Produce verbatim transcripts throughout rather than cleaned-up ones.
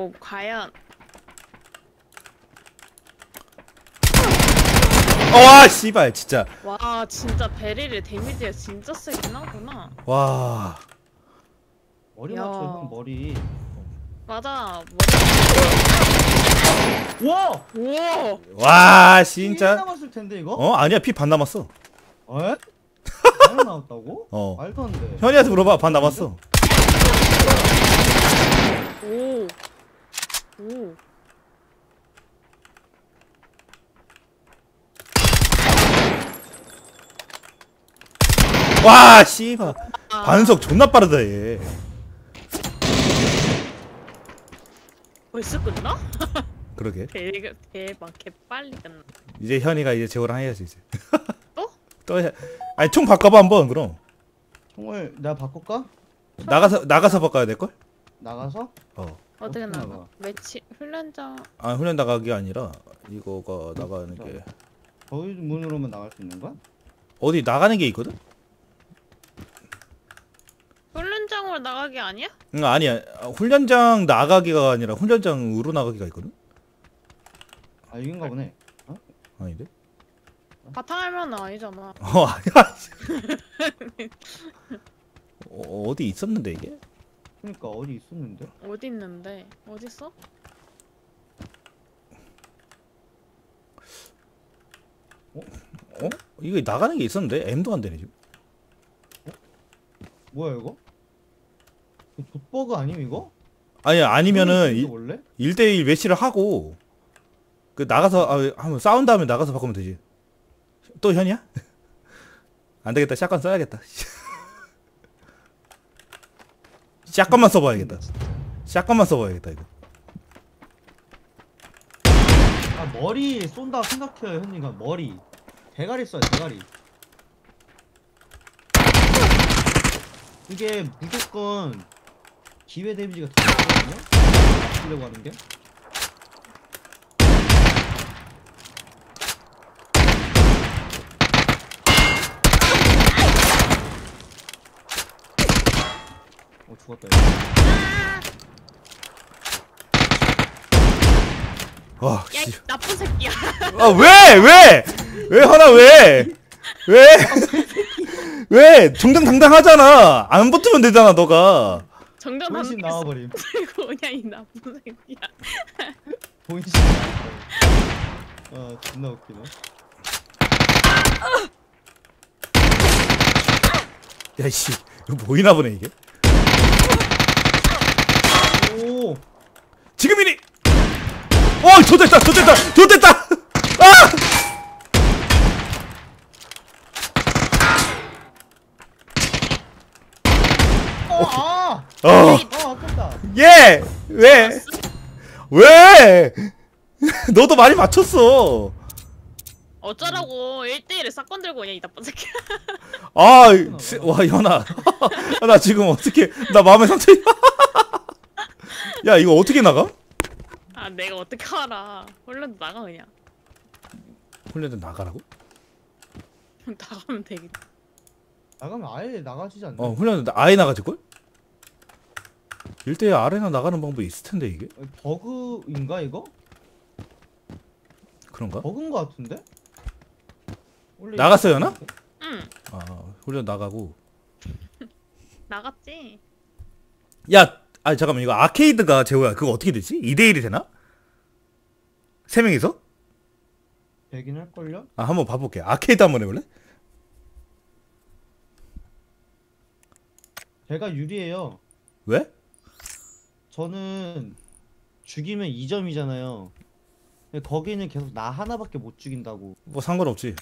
이거 과연 와 씨발 진짜. 와 진짜 베릴의 데미지가 진짜 세긴 하구나. 와. 머리 야. 맞춰 형 머리. 맞아. 와! 우와. 와 일 진짜. 남았을 텐데 이거? 어 아니야 피 반 남았어. 에? 하나 나왔다고? 어. 말도 안 돼. 현이한테 물어봐. 반 남았어. 오. 오. 와 씨발. 아. 반석 존나 빠르다 얘. 벌써 끝나? 그러게. 대박 대박 개 빨리 끝나. 이제 현이가 이제 제호랑 해야지 이제. 또? 또 해. 아니 총 바꿔봐 한번 그럼. 총을 내가 바꿀까? 나가서 나가서 바꿔야 될 걸? 나가서? 어. 어떻게 어떻게 나가? 나가? 매치 훈련장. 아 훈련 나가기 아니라 이거가 나가는 게 거기 문으로만 나갈 수 있는 거야? 어디 나가는 게 있거든? 훈련장으로 나가기 아니야? 응 아니야. 아, 훈련장 나가기가 아니라 훈련장으로 나가기가 있거든? 아 이건가 보네. 어? 아닌데? 바탕화면은 아니잖아. 어 아니야. 어, 어디 있었는데 이게? 그러니까 어디 있었는데? 어디 있는데? 어디 있어? 어? 이거 나가는 게 있었는데 M도 안 되네 지금. 뭐야 이거? 이거 족버그 아님 이거? 아니 아니면은 이거 원래? 일 대일 매치를 하고 그 나가서 아, 한번 싸운 다음에 나가서 바꾸면 되지. 또 현이야? 안 되겠다. 샷건 써야겠다. 샷건만 써봐야겠다. 샷건만 써봐야겠다 이거. 아 머리 쏜다 생각해요 현이가. 머리 대가리 쏴요 대가리. 이게 무조건 기회 데미지가 더 크거든요? 맞추려고 하는 게. 어 죽었다 이거. 와, 야, 이 씨. 나쁜 새끼야. 아, 왜? 왜? 왜 하나 왜? 왜? 왜? 정정당당하잖아. 안 붙으면 되잖아, 너가. 정전 본신 안 나와버림. 들고 그냥 이 나쁜 새끼야. 본신 나와버림. 아 존나 웃기네. 야, 씨. 이거 보이나 보네, 이게. 오! 지금이니! 어, 좋됐다, 좋됐다, 좋됐다! 아! 어! 아! 어, 아 아깝다. 예! 왜? 왜? 너도 많이 맞췄어. 어쩌라고 일 대일에 사건 들고 그냥 이 나쁜 새끼야. 아, 씨, 와, 현아. 나 지금 어떻게, 나 마음에 상처. 야, 이거 어떻게 나가? 아 내가 어떻게 알아. 훈련도 나가 그냥. 훈련도 나가라고? 나가면 되겠다. 나가면 아예 나가지지 않나? 어, 훈련도 아예 나가질걸? 일 대일 아레나 나가는 방법이 있을 텐데, 이게? 버그인가 이거? 그런가? 버그인 거 같은데? 원래 나갔어요, 나? 응 아, 훈련 나가고. 나갔지. 야, 아 잠깐만, 이거 아케이드가 제호야. 그거 어떻게 되지? 이 대일이 되나? 세 명이서? 되긴 할걸요? 아, 한번 봐볼게. 아케이드 한번 해볼래? 제가 유리해요. 왜? 저는 죽이면 이 점이잖아요. 근데 거기는 계속 나 하나밖에 못 죽인다고. 뭐 상관없지.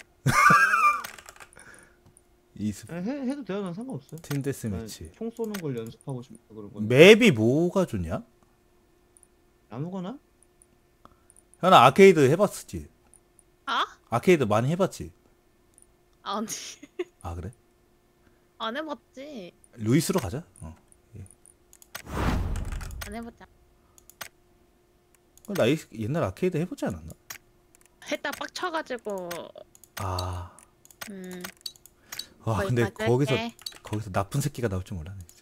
이스 해, 해도 돼요. 난 상관없어요. 팀 난 데스매치. 총 쏘는 걸 연습하고 싶다 그런 건데. 맵이 뭐가 좋냐? 아무거나? 현아 아케이드 해봤지? 아? 아케이드 많이 해봤지? 아니 아 그래? 안 해봤지. 루이스로 가자. 어. 안 해봤자. 나 이- 옛날 아케이드 해보지 않았나? 했다 빡쳐가지고. 아, 음. 와 거의 근데 맞을게. 거기서 거기서 나쁜 새끼가 나올 줄 몰랐네.